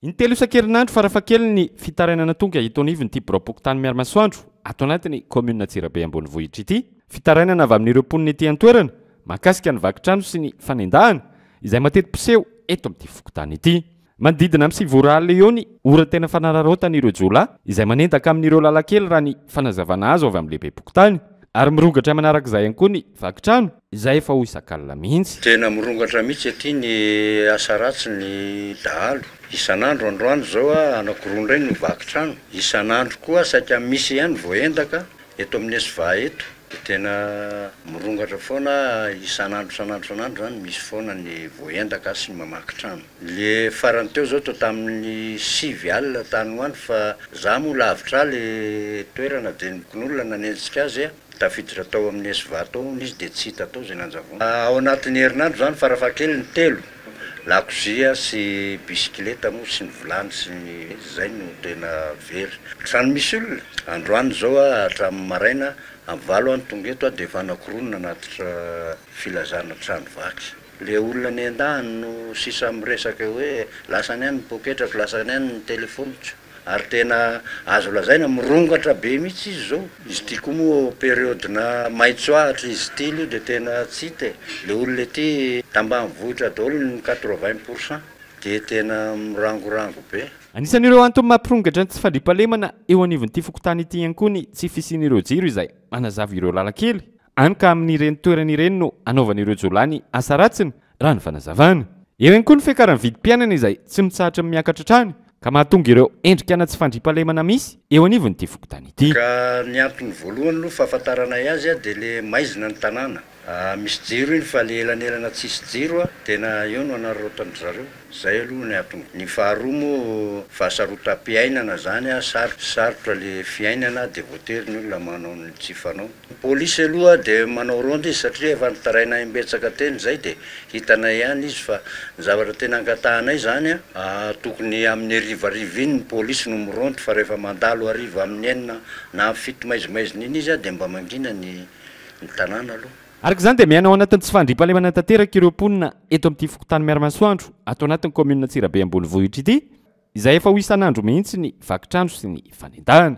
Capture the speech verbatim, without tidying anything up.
Intelo isan-kerinandro farafahakeliny ny fitarainana tonga ito anivon'ity biraopokotany Miaramasoandro ato anatin'ny komuna Antsirabe ambonivohitra ity. Fitarainana avy amin'ireo mponina ety an-toerana mahakasika ny vakitrano sy ny fanendahana izay mateti-piseho eto amin'ity fokotany ity. Manodidina amin'ny sivy alina eo ny ora tena fanararaotan'ireo jolahy izay manendaka amin'ireo lalakely raha ny fanazavana azo avy amin'ny lehibe pokotany. Ary mirongatra manarak'izay ihany koa ny vakitrano izay efa ho isan-kalina mihitsy. Tena mirongatra mihitsy aty ny asa ratsy ny dahalo. Isan'andro androany zao anakiroa indray ny vakitrano. Isan'andro koa saika misy ihany voendaka eto amin'ny Esva eto. Tena mirongatra foana isan'andro isan'andro isan'andro zany misy foana ny voendaka sy ny mamaky trano. Le farany teo zao tao tamin'ny sivy alina tany ho any fa za moa lavitra le toerana dia nikon'olona nanenjika azy tafiditra tao amin'ny Esva tao izy dia tsy hita tao zay nanjavona. Ao anatin'ny herinandro zany farafahakeliny telo. Lakozia sy bisikileta moa sy ny vilany sy ny zay no tena very. Trano misy olona. Androany zao hatramin'ny maraina amin'ny valo any tonga eto dia efa anakiroa nanatitra filazana trano vaky. Le olona ny andahany no sisa miresaka hoe lasany ihany ny poketrako, lasany ihany ny telefoniko. Ary tena azo lazaina mirongatra be mihitsy izy zao. Izy ity koa moa periodina maitso ahatra izy ity io dia tena tsy hita. Le olona ity tambanivohitra daholo ny quatre-vingts pourcent dia tena mirangorango be. Anisan'ireo antony mampirongatra ny tsy fandriampahalemana eo anivon'ity fokotany ity ihany koa ny tsy fisian'ireo jiro izay manazava ireo lalakely. Hany ka amin'ireny toerana ireny no anaovan'ireo jolahy ny asa ratsiny raha ny fanazavana. Eo ihany koa ny fiakaran'ny vidim-piainana izay tsy mitsahatra miakatra hatrany ka mahatonga ireo endrikana tsy fandriampahalemana misy eo anivon'ity fokotany ity. Ka ny antony voalohany aloha fahafantarana azy dia le maizina ny tanàna. Misy jiro iny fa le elanelana tsisy jiro tena eo no anararaotany zareo. Zay aloha ny antony. Ny faharoa moa fahasarotam-piainana zany sarotra le fiainana dia voatery ny olona manao ny tsy fanao. Polisy aloha dia manao rondy izy satria efa nitaraina imbetsaka teny zay dia hitanay ihany izy fa ny zavatra tena angatahanay zany tokony amin'ny arivariva iny ny polisy no mirondy fa rehefa mandalo ariva amin'ny enina na fito maizimaizina iny izy dia mba mangina ny tanàna aloha. Araka izany dia miaina ao anatin'ny tsy fandriampahalemana tanteraka ireo mponina eto amin'ity fokotany Miaramasoandro ato anatin'ny komuna Antsirabe ambonivohitra ity izay efa ho isan'andro mihitsy ny vakitrano sy ny fanendahana.